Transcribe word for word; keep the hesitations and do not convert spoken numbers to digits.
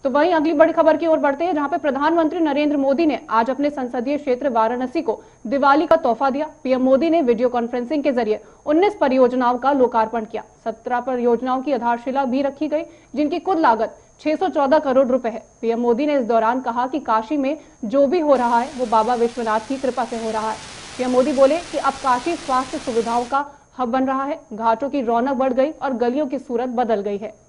तो वहीं अगली बड़ी खबर की ओर बढ़ते हैं, जहां पे प्रधानमंत्री नरेंद्र मोदी ने आज अपने संसदीय क्षेत्र वाराणसी को दिवाली का तोहफा दिया। पीएम मोदी ने वीडियो कॉन्फ्रेंसिंग के जरिए उन्नीस परियोजनाओं का लोकार्पण किया। सत्रह परियोजनाओं की आधारशिला भी रखी गई, जिनकी कुल लागत छह सौ चौदह करोड़ रुपए है। पीएम मोदी ने इस दौरान कहा कि काशी में जो भी हो रहा है वो बाबा विश्वनाथ की कृपा से हो रहा है। पीएम मोदी बोले कि अब काशी स्वास्थ्य सुविधाओं का हब बन रहा है, घाटों की रौनक बढ़ गई और गलियों की सूरत बदल गई है।